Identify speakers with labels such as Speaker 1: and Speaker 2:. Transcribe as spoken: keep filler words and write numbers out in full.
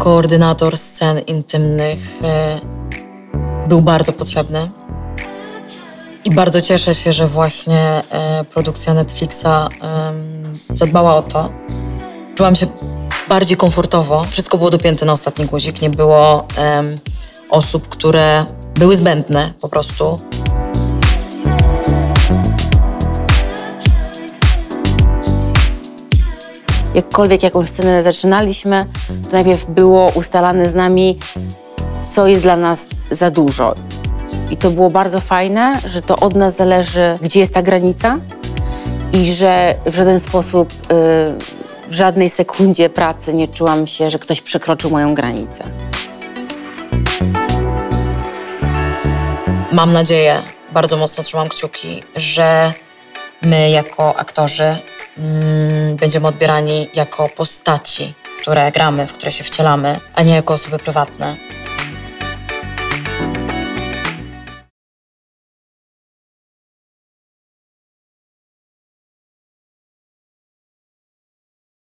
Speaker 1: koordynator scen intymnych e, był bardzo potrzebny. I bardzo cieszę się, że właśnie e, produkcja Netflixa e, zadbała o to. Czułam się bardziej komfortowo. Wszystko było dopięte na ostatni guzik. Nie było e, osób, które były zbędne po prostu.
Speaker 2: Jakkolwiek jakąś scenę zaczynaliśmy, to najpierw było ustalane z nami, co jest dla nas za dużo. I to było bardzo fajne, że to od nas zależy, gdzie jest ta granica i że w żaden sposób, yy, w żadnej sekundzie pracy nie czułam się, że ktoś przekroczył moją granicę.
Speaker 1: Mam nadzieję, bardzo mocno trzymam kciuki, że my jako aktorzy mm, będziemy odbierani jako postaci, które gramy, w które się wcielamy, a nie jako osoby prywatne.